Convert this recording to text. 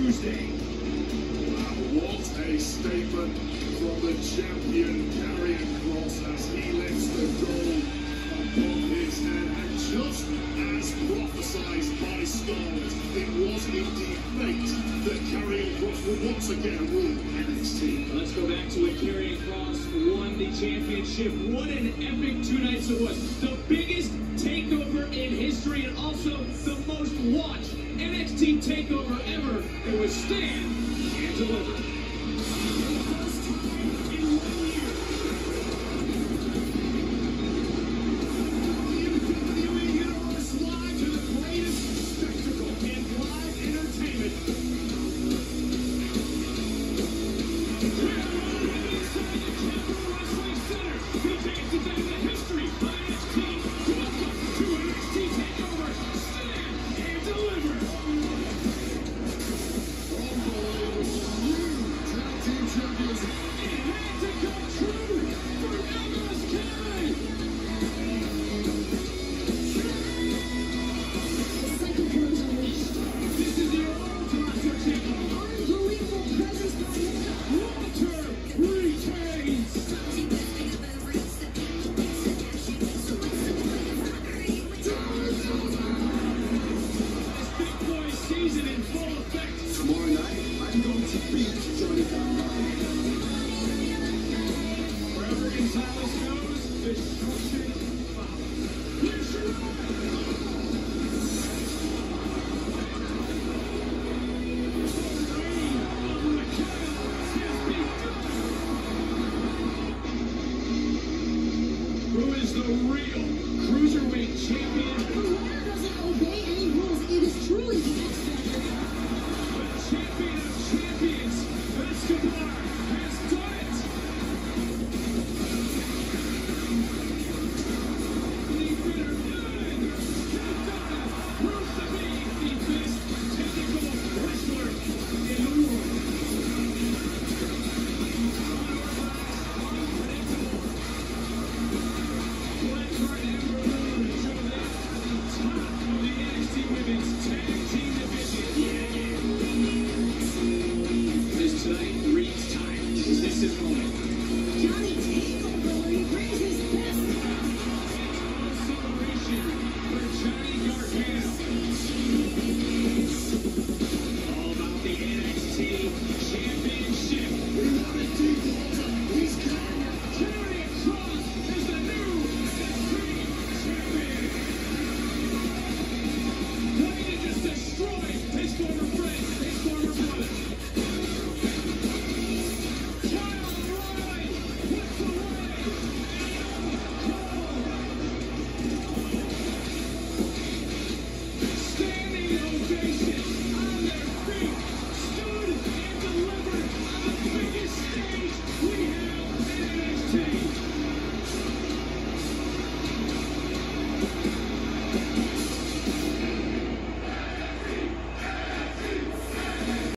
Tuesday. What a statement from the champion Karrion Kross as he lifts the gold above his head. And just as prophesied by Scarlett, it was indeed fate that Karrion Kross would once again rule NXT. Let's go back to when Karrion Kross won the championship. What an epic 2 nights it was. The biggest takeover in history and also the most watched NXT takeover ever. It was Stand and Deliver. Who is the real